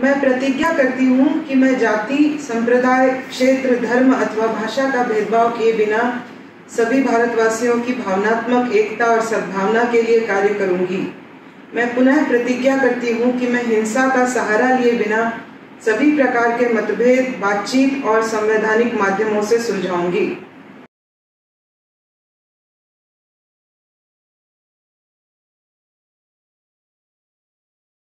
मैं प्रतिज्ञा करती हूँ कि मैं जाति, संप्रदाय, क्षेत्र, धर्म अथवा भाषा का भेदभाव किए बिना सभी भारतवासियों की भावनात्मक एकता और सद्भावना के लिए कार्य करूंगी। मैं पुनः प्रतिज्ञा करती हूँ कि मैं हिंसा का सहारा लिए बिना सभी प्रकार के मतभेद बातचीत और संवैधानिक माध्यमों से सुलझाऊंगी।